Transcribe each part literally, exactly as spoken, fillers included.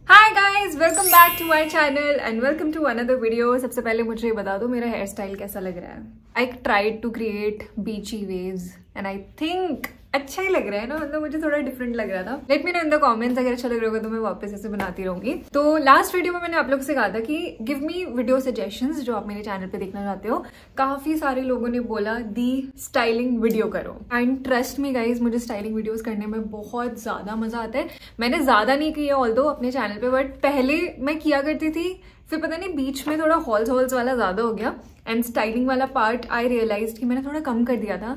Hi guys, welcome back to my channel and welcome to another video. सबसे पहले मुझे ये बता दो मेरा हेयर स्टाइल कैसा लग रहा है। I tried to create beachy waves and I think अच्छा ही लग रहा है ना, मतलब मुझे थोड़ा डिफरेंट लग रहा था। Let me know in the comments, अगर अच्छा लग रहा होगा तो मैं वापस ऐसे बनाती रहूंगी। तो लास्ट वीडियो में मैंने आप लोग से कहा था कि गिव मी वीडियो सजेशंस जो आप मेरे चैनल पे देखना चाहते हो। काफी सारे लोगों ने बोला दी स्टाइलिंग वीडियो करो एंड ट्रस्ट मी गाइज, मुझे स्टाइलिंग वीडियोस करने में बहुत ज्यादा मजा आता है। मैंने ज्यादा नहीं किया ऑल्दो अपने चैनल पे, बट पहले मैं किया करती थी, फिर पता नहीं बीच में थोड़ा हॉल्स हॉल्स वाला ज्यादा हो गया एंड स्टाइलिंग वाला पार्ट आई रियलाइज कि मैंने थोड़ा कम कर दिया था,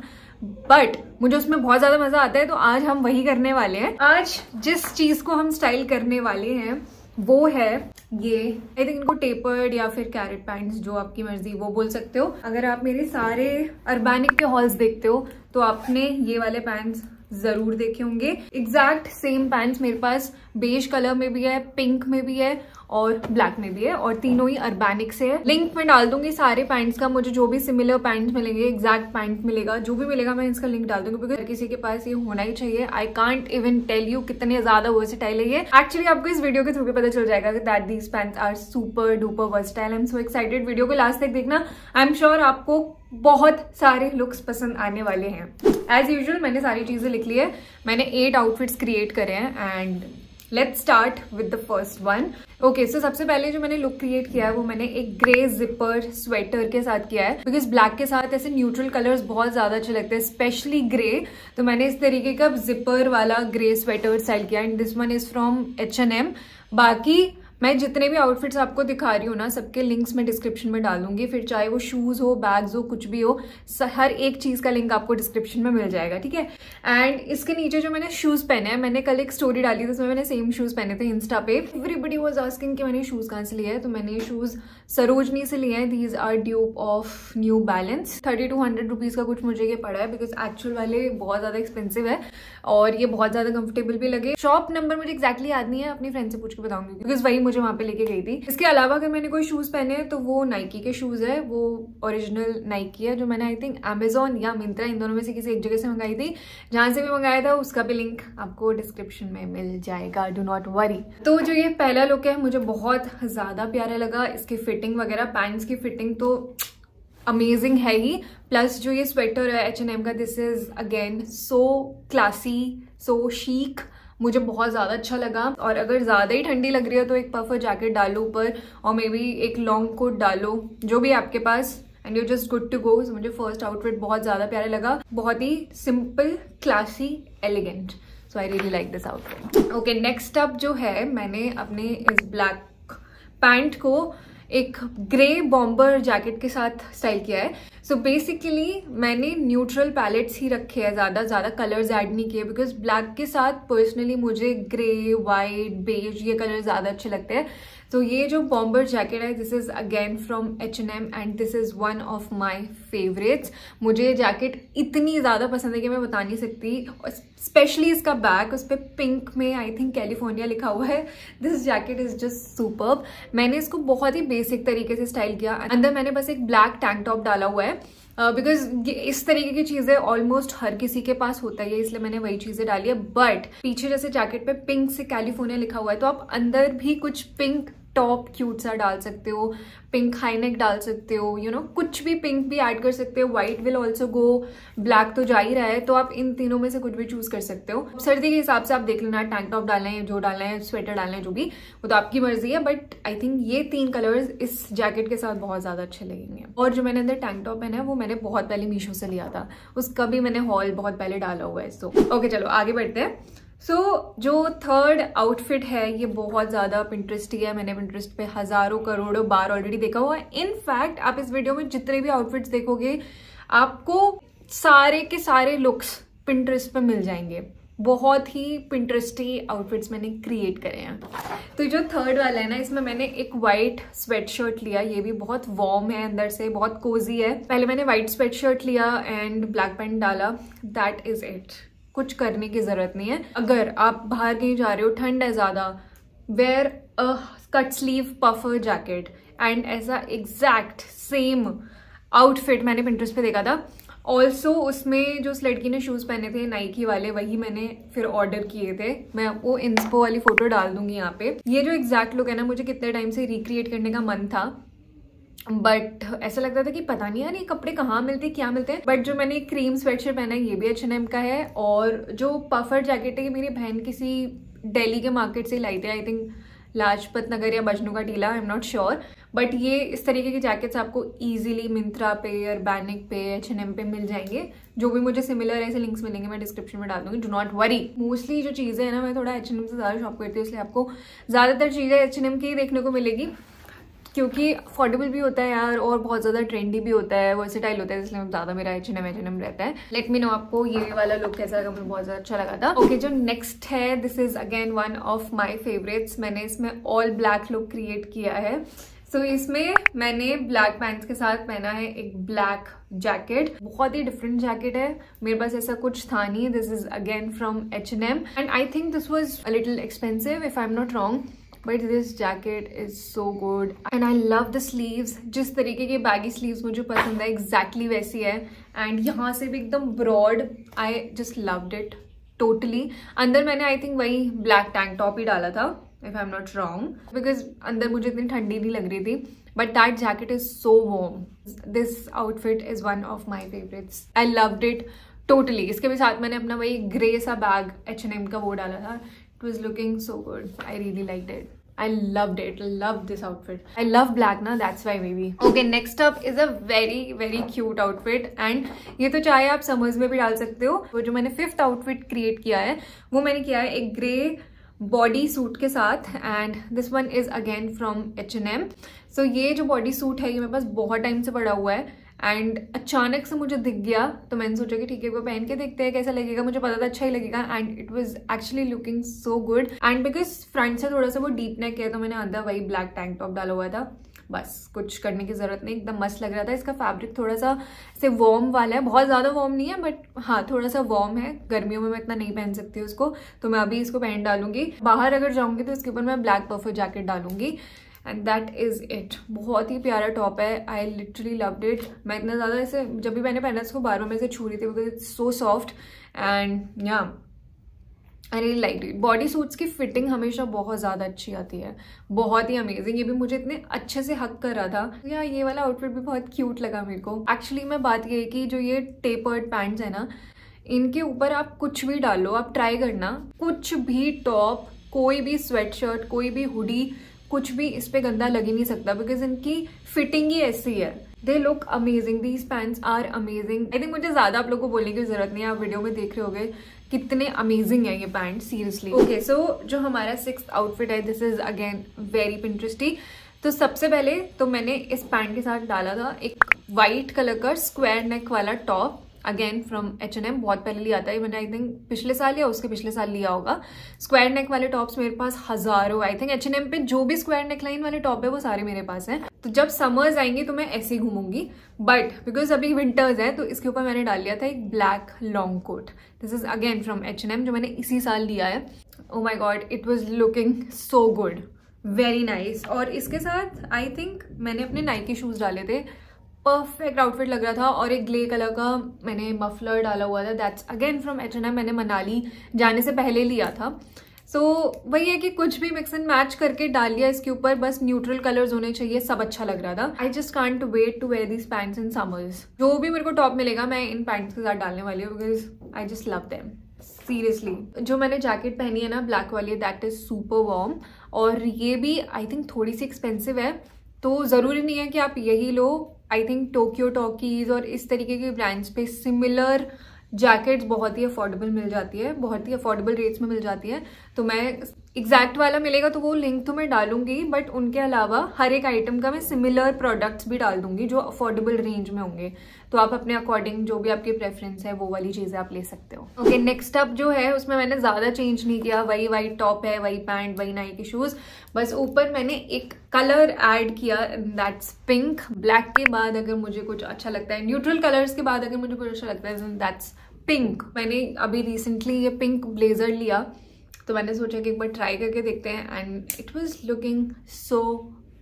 बट मुझे उसमें बहुत ज्यादा मजा आता है। तो आज हम वही करने वाले हैं। आज जिस चीज को हम स्टाइल करने वाले हैं वो है ये, आई थिंक इनको टेपर्ड या फिर कैरेट पैंट्स, जो आपकी मर्जी वो बोल सकते हो। अगर आप मेरे सारे अर्बैनिक के हॉल्स देखते हो तो आपने ये वाले पैंट्स जरूर देखे होंगे। एग्जैक्ट सेम पैंट्स मेरे पास बेज कलर में भी है, पिंक में भी है और ब्लैक में भी है, और तीनों ही अर्बैनिक से है। लिंक में डाल दूंगी सारे पैंट्स का। मुझे जो भी सिमिलर पैंट्स मिलेंगे, एग्जैक्ट पैंट मिलेगा, जो भी मिलेगा मैं इसका लिंक डाल दूंगी, क्योंकि हर किसी के पास ये होना ही चाहिए। I can't even tell you कितने ज्यादा वर्सेटाइल है ये। एक्चुअली आपको इस वीडियो के थ्रू भी पता चल जाएगा that these pants are super duper versatile. I am so excited. Video को लास्ट तक देखना, आई एम श्योर आपको बहुत सारे लुक्स पसंद आने वाले हैं। एज यूजुअल मैंने सारी चीजें लिख ली है। मैंने एट आउटफिट्स क्रिएट करे हैं and let's start with the first one. Okay, so सबसे पहले जो मैंने लुक क्रिएट किया है वो मैंने एक ग्रे जिपर स्वेटर के साथ किया है, बिकॉज ब्लैक के साथ ऐसे न्यूट्रल कलर्स बहुत ज्यादा अच्छे लगते हैं, स्पेशली ग्रे। तो मैंने इस तरीके का जिपर वाला ग्रे स्वेटर स्टाइल किया and this one is from H and M. बाकी मैं जितने भी आउटफिट्स आपको दिखा रही हूँ ना, सबके लिंक्स मैं डिस्क्रिप्शन में डाल दूंगी। फिर चाहे वो शूज हो, बैग्स हो, कुछ भी हो, हर एक चीज का लिंक आपको डिस्क्रिप्शन में मिल जाएगा, ठीक है। एंड इसके नीचे जो मैंने शूज पहने हैं, मैंने कल एक स्टोरी डाली थी उसमें मैंने सेम शूज पहने थे इंस्टा पे। एवरीबडी वाज आस्किंग कि मैंने शूज कहाँ से लिया है, तो मैंने ये शूज सरोजनी से लिए हैं। These are dupe of New Balance. Thirty two hundred rupees का कुछ मुझे ये पड़ा है, बिकॉज एक्चुअल वाले बहुत ज्यादा एक्सपेंसिव है और ये बहुत ज्यादा कंफर्टेबल भी लगे। शॉप नंबर मुझे एक्जैक्टली याद नहीं है, अपनी फ्रेंड से पूछ के बताऊंगी, बिकॉज वही मुझे वहां पे लेके गई थी। इसके अलावा अगर मैंने कोई शूज पहने हैं तो वो नाइकी के शूज है, वो ओरिजिनल नाइकी है, जो मैंने आई थिंक अमेजोन या मिंत्रा इन दोनों में से किसी एक जगह से मंगाई थी। जहां से भी मंगाया था उसका भी लिंक आपको डिस्क्रिप्शन में मिल जाएगा, डू नॉट वरी। तो जो ये पहला लुक है मुझे बहुत ज्यादा प्यारा लगा। इसकी फिटिंग वगैरह, पैंट्स की फिटिंग तो अमेजिंग है ही, प्लस जो ये स्वेटर है एच एंड एम का, this is again so classy, so chic, मुझे बहुत ज्यादा अच्छा लगा। और अगर ज्यादा ही ठंडी लग रही है तो एक पफर जैकेट डालो ऊपर और मे बी एक लॉन्ग कोट डालो, जो भी आपके पास, and you just good to go. मुझे फर्स्ट आउटफिट बहुत ज्यादा प्यारा लगा, बहुत ही simple, classy, elegant. So I really like this outfit. Okay, next up जो है, मैंने अपने इस ब्लैक पैंट को एक ग्रे बॉम्बर जैकेट के साथ स्टाइल किया है। सो so बेसिकली मैंने न्यूट्रल पैलेट्स ही रखे हैं, ज्यादा ज्यादा कलर्स ऐड नहीं किए, बिकॉज ब्लैक के साथ पर्सनली मुझे ग्रे, वाइट, बेज ये कलर ज्यादा अच्छे लगते हैं। तो ये जो बॉम्बर जैकेट है, this is again from H and M and this is one of my favourites. मुझे ये जैकेट इतनी ज्यादा पसंद है कि मैं बता नहीं सकती। स्पेशली इसका बैक, उस पर पिंक में आई थिंक कैलिफोर्निया लिखा हुआ है। This jacket is just superb. मैंने इसको बहुत ही बेसिक तरीके से स्टाइल किया। अंदर मैंने बस एक ब्लैक टैंक टॉप डाला हुआ है, बिकॉज uh, इस तरीके की चीजें ऑलमोस्ट हर किसी के पास होता है, इसलिए मैंने वही चीजें डाली है। बट पीछे जैसे जैकेट पे पिंक से कैलिफोर्निया लिखा हुआ है, तो आप अंदर भी कुछ पिंक टॉप क्यूट सा डाल सकते हो, पिंक हाईनेक डाल सकते हो, यू you नो know, कुछ भी पिंक भी ऐड कर सकते हो। White will also go, black तो जा ही रहा है, तो आप इन तीनों में से कुछ भी चूज कर सकते हो। सर्दी के हिसाब से आप देख लेना, टैंक टॉप डालना है, जो डालना है, स्वेटर डालना है, जो भी, वो तो आपकी मर्जी है। बट आई थिंक ये तीन कलर्स इस जैकेट के साथ बहुत ज्यादा अच्छे लगेंगे। और जो मैंने अंदर टैंक टॉप पहना है वो मैंने बहुत पहले मीशो से लिया था, उसका भी मैंने हॉल बहुत पहले डाला हुआ है। सो ओके, चलो आगे बढ़ते हैं। सो so, जो थर्ड आउटफिट है ये बहुत ज्यादा पिंटरेस्ट है। मैंने पिंटरेस्ट पे हजारों करोड़ों बार ऑलरेडी देखा हुआ है। इनफैक्ट आप इस वीडियो में जितने भी आउटफिट्स देखोगे, आपको सारे के सारे लुक्स पिंटरेस्ट पे मिल जाएंगे। बहुत ही पिंटरेस्टी आउटफिट्स मैंने क्रिएट करे हैं। तो जो थर्ड वाला है ना, इसमें मैंने एक व्हाइट स्वेट शर्ट लिया। ये भी बहुत वार्म है, अंदर से बहुत कोजी है। पहले मैंने व्हाइट स्वेट शर्ट लिया एंड ब्लैक पैंट डाला, दैट इज इट। कुछ करने की जरूरत नहीं है। अगर आप बाहर कहीं जा रहे हो, ठंड है ज्यादा, wear a cut sleeve puffer jacket and ऐसा एग्जैक्ट सेम आउटफिट मैंने पिंटरेस्ट पे देखा था। ऑल्सो उसमें जो उस लड़की ने शूज़ पहने थे नाइकी वाले, वही मैंने फिर ऑर्डर किए थे। मैं आपको इंस्पो वाली फोटो डाल दूंगी यहाँ पे। ये जो एग्जैक्ट लुक है ना, मुझे कितने टाइम से रिक्रिएट करने का मन था, बट ऐसा लगता था कि पता नहीं यार ये कपड़े कहाँ मिलते हैं, क्या मिलते हैं। बट जो मैंने क्रीम स्वेटशर्ट पहना है ये भी एच एंड एम का है, और जो पफर जैकेट है ये मेरी बहन किसी दिल्ली के मार्केट से लाई थे, आई थिंक लाजपत नगर या Majnu ka Tilla, I am not sure. But ये इस तरीके के जैकेट्स आपको इजीली मिंत्रा पे, अर्बैनिक पे, एच एंड एम पे मिल जाएंगे। जो भी मुझे सिमिलर ऐसे लिंक्स मिलेंगे मैं डिस्क्रिप्शन में डाल दूंगी, डू नॉट वरी। मोस्टली जो चीज़ें हैं ना, मैं थोड़ा एच एंड एम से ज़्यादा शॉप करती हूँ, इसलिए आपको ज़्यादातर चीज़ें एच एंड एम की देखने को मिलेगी, क्योंकि अफोर्डेबल भी होता है यार, और बहुत ज़्यादा ट्रेंडी भी होता है, वर्सेटाइल होता है, इसलिए ज़्यादा मेरा H and M H and M रहता है। लेट मी नो आपको ये वाला लुक कैसा लगा, मुझे बहुत ज़्यादा अच्छा लगा था। ओके okay, जो नेक्स्ट है, this is again one of my favourites. मैंने इसमें ऑल ब्लैक लुक क्रिएट किया है। सो so, इसमें मैंने ब्लैक पैंट्स के साथ पहना है एक ब्लैक जैकेट। बहुत ही डिफरेंट जैकेट है, मेरे पास ऐसा कुछ था नहीं। This is again from H and M and I think this was a little expensive if I am not wrong, but this jacket is so good and I love the sleeves. जिस तरीके के baggy sleeves मुझे पसंद है exactly वैसी है, and यहाँ से भी एकदम broad. I just loved it totally. अंदर मैंने आई थिंक वही ब्लैक टैंक टॉप ही डाला था if I am not wrong, because अंदर मुझे इतनी ठंडी नहीं लग रही थी, but that jacket is so warm. This outfit is one of my favourites, I loved it totally. इसके भी साथ मैंने अपना वही ग्रे सा बैग एच एंड एम का वो डाला था, it was looking so good. I really liked it. I loved it. Loved this outfit. I love black na, that's why maybe. Okay, next up is a very very cute outfit and ये तो चाहे आप summers में भी डाल सकते हो। वो जो मैंने फिफ्थ आउटफिट क्रिएट किया है वो मैंने किया है एक ग्रे बॉडी सूट के साथ, and this one is again from H and M. So ये जो बॉडी सूट है ये मेरे पास बहुत टाइम से पड़ा हुआ है, एंड अचानक से मुझे दिख गया तो मैंने सोचा कि ठीक है वो पहन के देखते हैं कैसा लगेगा। मुझे पता था अच्छा ही लगेगा, and it was actually looking so good. And because front से थोड़ा सा वो डीप नेक है तो मैंने अंदर वही ब्लैक टैंक टॉप डाला हुआ था, बस कुछ करने की जरूरत नहीं, एकदम मस्त लग रहा था। इसका फैब्रिक थोड़ा सा ऐसे वार्म वाला है, बहुत ज़्यादा वार्म नहीं है बट हाँ थोड़ा सा वार्म है। गर्मियों में मैं इतना नहीं पहन सकती हूँ उसको, तो मैं अभी इसको पहन डालूंगी। बाहर अगर जाऊँगी तो इसके ऊपर मैं ब्लैक पफर जैकेट डालूंगी, एंड दैट इज इट। बहुत ही प्यारा टॉप है, आई लिटरली लव्ड इट। मैं इतना ज़्यादा ऐसे जब भी मैंने पहना इसको बार बार में से छू रही थी because it's so soft, and yeah I really like it. Bodysuits की फिटिंग हमेशा बहुत ज़्यादा अच्छी आती है, बहुत ही अमेजिंग। ये भी मुझे इतने अच्छे से हक कर रहा था। या ये वाला आउटफिट भी बहुत क्यूट लगा मेरे को। एक्चुअली मैं बात ये कि जो ये टेपर्ड पैंट्स है ना, इनके ऊपर आप कुछ भी डालो, आप ट्राई करना, कुछ भी टॉप, कोई भी स्वेटशर्ट, कोई भी हुडी, कुछ भी इस पे गंदा लग ही नहीं सकता, बिकॉज इनकी फिटिंग ही ऐसी है। They look amazing, these pants are amazing. I think मुझे ज्यादा आप लोगों को बोलने की जरूरत नहीं है, आप वीडियो में देख रहे होगे कितने अमेजिंग है ये पैंट, सीरियसली। ओके, सो जो हमारा सिक्स्थ आउटफिट है this is again very Pinteresty. तो सबसे पहले तो मैंने इस पैंट के साथ डाला था एक व्हाइट कलर का स्क्वायर नेक वाला top, again from H and M. बहुत पहले लिया था ये मैंने, आई थिंक पिछले साल या उसके पिछले साल लिया होगा। स्क्वायर नेक वाले टॉप्स मेरे पास हजारों, I think H and M पे जो भी स्क्वायर नेक लाइन वाले टॉप है वो सारे मेरे पास हैं। तो जब समर्स आएंगे तो मैं ऐसे ही घूमूंगी, बट बिकॉज अभी विंटर्स है तो इसके ऊपर मैंने डाल लिया था एक black long coat. This is again from H and M, जो मैंने इसी साल लिया है। Oh my god, it was looking so good, very nice. और इसके साथ आई थिंक मैंने अपने नाइकी शूज डाले थे, परफेक्ट आउटफिट लग रहा था। और एक ग्रे कलर का मैंने मफलर डाला हुआ था, that's again from H and M, मैंने मनाली जाने से पहले लिया था। सो so, वही है कि कुछ भी मिक्स एंड मैच करके डाल लिया इसके ऊपर, बस न्यूट्रल कलर्स होने चाहिए, सब अच्छा लग रहा था। I just can't wait to wear these pants in summers. जो भी मेरे को टॉप मिलेगा मैं इन पैंट्स के साथ डालने वाली हूँ, because I just love them seriously. जो मैंने जैकेट पहनी है ना ब्लैक वाली, दैट इज सुपर वार्म, और ये भी आई थिंक थोड़ी सी एक्सपेंसिव है, तो ज़रूरी नहीं है कि आप यही लो। आई थिंक टोक्यो टॉकीज और इस तरीके के ब्रांड्स पे सिमिलर जैकेट्स बहुत ही अफोर्डेबल मिल जाती है, बहुत ही अफोर्डेबल रेट्स में मिल जाती है। तो मैं एग्जैक्ट वाला मिलेगा तो वो लिंक तो मैं डालूंगी, बट उनके अलावा हर एक आइटम का मैं सिमिलर प्रोडक्ट्स भी डाल दूंगी जो अफोर्डेबल रेंज में होंगे। तो आप अपने अकॉर्डिंग जो भी आपकी प्रेफरेंस है वो वाली चीज़ें आप ले सकते हो। ओके, नेक्स्ट अप जो है उसमें मैंने ज़्यादा चेंज नहीं किया, वही वाइट टॉप है, वही पैंट, वही नाइकी शूज़, बस ऊपर मैंने एक कलर ऐड किया, दैट्स पिंक। ब्लैक के बाद अगर मुझे कुछ अच्छा लगता है, न्यूट्रल कलर्स के बाद अगर मुझे कुछ अच्छा लगता है, दैट्स पिंक। मैंने अभी रिसेंटली ये पिंक ब्लेजर लिया तो मैंने सोचा कि एक बार ट्राई करके देखते हैं, and it was looking so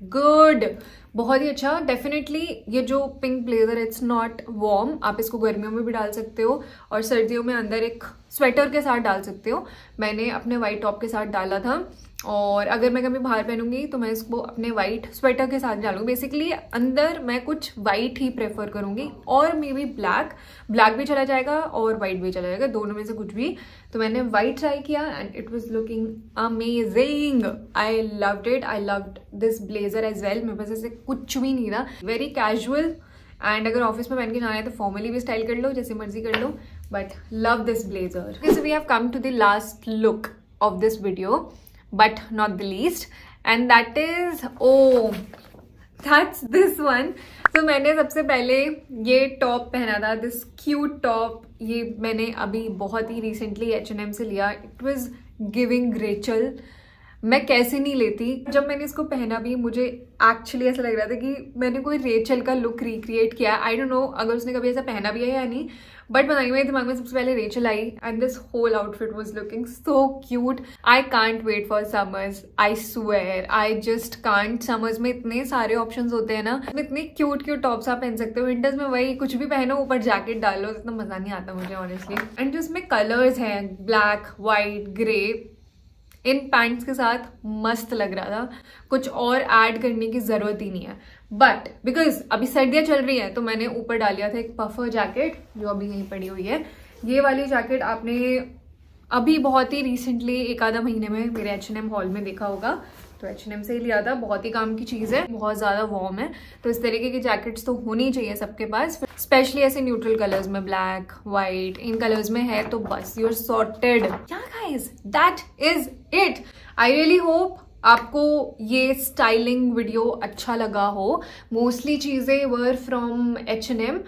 good, बहुत ही अच्छा। डेफिनेटली ये जो pink blazer it's not warm, आप इसको गर्मियों में भी डाल सकते हो और सर्दियों में अंदर एक स्वेटर के साथ डाल सकते हो। मैंने अपने वाइट टॉप के साथ डाला था और अगर मैं कभी बाहर पहनूंगी तो मैं इसको अपने वाइट स्वेटर के साथ डालूंगी। बेसिकली अंदर मैं कुछ वाइट ही प्रेफर करूंगी और मे बी ब्लैक, ब्लैक भी चला जाएगा और वाइट भी चला जाएगा, दोनों में से कुछ भी। तो मैंने वाइट ट्राई किया and it was looking amazing. I loved it, I loved this blazer as well. मेरे पास ऐसे कुछ भी नहीं था, वेरी कैजुअल एंड अगर ऑफिस में पहन के जाना है तो फॉर्मली भी स्टाइल कर लो, जैसे मर्जी कर लो, but love this blazer. So we have come to the last look of this video, but not the least, and that is, oh that's this one. so मैंने सबसे पहले ये टॉप पहना था, दिस क्यूट टॉप। ये मैंने अभी बहुत ही रिसेंटली एच एंड एम से लिया। इट वाज गिविंग रेचल, मैं कैसे नहीं लेती। जब मैंने इसको पहना भी मुझे एक्चुअली ऐसा लग रहा था कि मैंने कोई रेचल का लुक रिक्रिएट किया। आई डोंट नो अगर उसने कभी ऐसा पहना भी है या नहीं, बट बताइए मेरे दिमाग में सबसे पहले रेचल आई and this whole outfit was looking so cute. I can't wait for summers, I swear, I just can't. Summers में इतने सारे ऑप्शंस होते हैं ना, इतने क्यूट क्यूट टॉप्स आप पहन सकते हो। विंटर्स में वही कुछ भी पहनो, ऊपर जैकेट डालो, इतना मजा नहीं आता मुझे ऑनेस्टली। एंड जो इसमें कलर्स हैं, ब्लैक, व्हाइट, ग्रे, इन पैंट्स के साथ मस्त लग रहा था। कुछ और ऐड करने की जरूरत ही नहीं है, बट बिकॉज अभी सर्दियां चल रही हैं तो मैंने ऊपर डाल लिया था एक पफर जैकेट जो अभी यहीं पड़ी हुई है। ये वाली जैकेट आपने अभी बहुत ही रिसेंटली एक आधा महीने में मेरे एच एंड एम हॉल में देखा होगा, तो एच एंड एम से ही लिया था। बहुत ही काम की चीज है, बहुत ज्यादा वार्म है, तो इस तरीके की जैकेट्स तो होनी चाहिए सबके पास, स्पेशली ऐसे न्यूट्रल कलर्स में, ब्लैक, व्हाइट, इन कलर्स में है तो बस you are sorted. Yeah guys, that is it. I really hope आपको ये स्टाइलिंग वीडियो अच्छा लगा हो। मोस्टली चीजें were from H and M,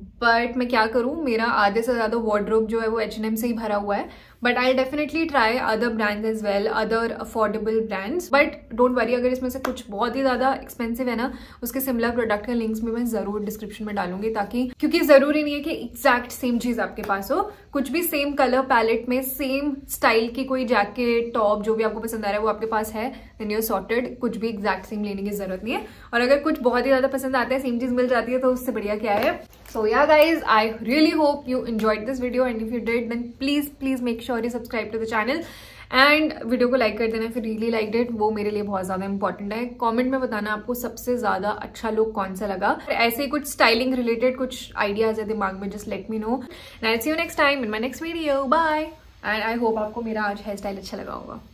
but मैं क्या करूं, मेरा आधे से ज्यादा वार्डरोब जो है वो एच एंड एम से ही भरा हुआ है। But I definitely try other brands as well, other affordable brands. But don't worry, अगर इसमें से कुछ बहुत ही ज्यादा एक्सपेंसिव है ना, उसके सिमिलर प्रोडक्ट का लिंक्स भी मैं जरूर डिस्क्रिप्शन में डालूंगी, ताकि, क्योंकि जरूरी नहीं है कि एग्जैक्ट सेम चीज आपके पास हो। कुछ भी सेम कलर पैलेट में सेम स्टाइल की कोई जैकेट, टॉप, जो भी आपको पसंद आ रहा है वो आपके पास है, देन यू आर सॉर्टेड। कुछ भी एग्जैक्ट सेम लेने की जरूरत नहीं है, और अगर कुछ बहुत ही ज्यादा पसंद आता है, सेम चीज मिल जाती है, तो उससे बढ़िया क्या है। So yeah guys, I really hope you enjoyed this video, and if you did then please please make sure you subscribe to the channel and video को लाइक कर देना if you really liked it, वो मेरे लिए बहुत ज्यादा important है। Comment में बताना आपको सबसे ज्यादा अच्छा लुक कौन सा लगा। ऐसे कुछ स्टाइलिंग रिलेटेड कुछ आइडियाज है दिमाग में, just let me know. I'll see you next time in my next video. Bye, and I hope आपको मेरा आज हेयर स्टाइल अच्छा लगा होगा।